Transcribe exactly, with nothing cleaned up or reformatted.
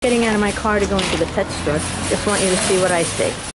Getting out of my car to go into the pet store. Just want you to see what I see.